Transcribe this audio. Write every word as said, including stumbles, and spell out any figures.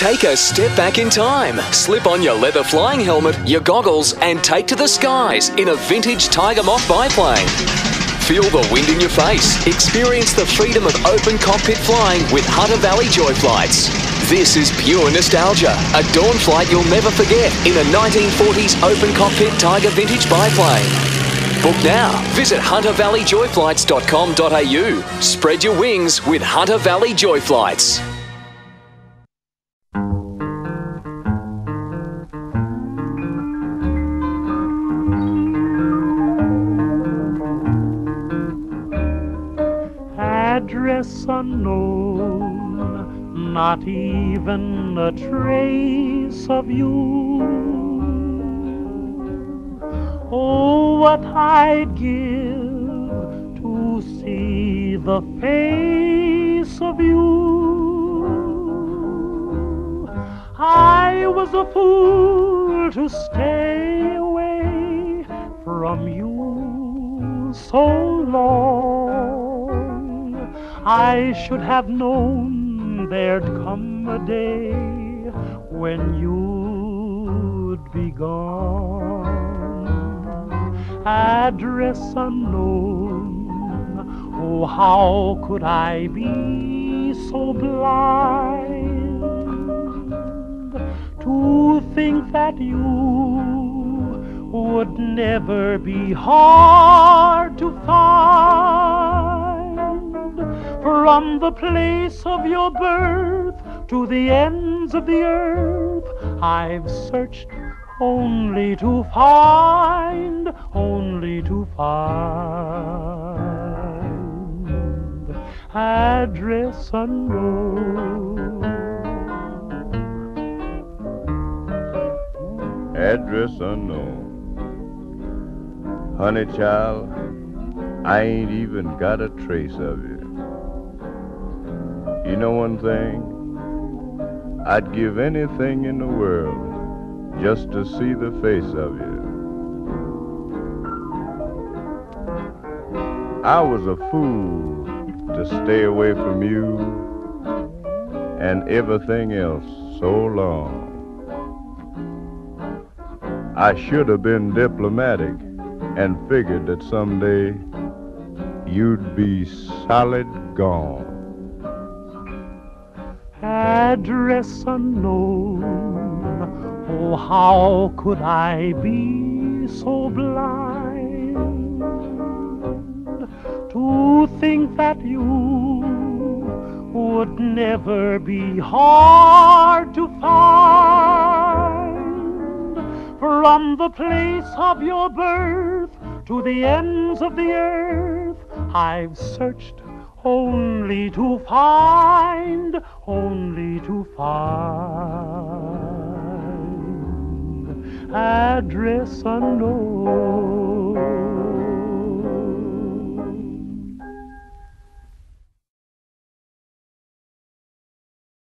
Take a step back in time. Slip on your leather flying helmet, your goggles, and take to the skies in a vintage Tiger Moth biplane. Feel the wind in your face. Experience the freedom of open cockpit flying with Hunter Valley Joy Flights. This is pure nostalgia. A dawn flight you'll never forget in a nineteen forties open cockpit Tiger vintage biplane. Book now. Visit hunter valley joy flights dot com dot a u. Spread your wings with Hunter Valley Joy Flights. Address unknown, not even a trace of you. Oh, what I'd give to see the face of you. I was a fool to stay away from you so long. I should have known there'd come a day when you'd be gone. Address unknown, oh, how could I be so blind to think that you would never be hard to find? From the place of your birth to the ends of the earth, I've searched only to find, only to find. Address unknown. Address unknown. Honey child, I ain't even got a trace of you. You know one thing? I'd give anything in the world just to see the face of you. I was a fool to stay away from you and everything else so long. I should have been diplomatic and figured that someday you'd be solid gone. Address unknown, oh, how could I be so blind to think that you would never be hard to find? From the place of your birth to the ends of the earth, I've searched only to find, only to find. Address unknown.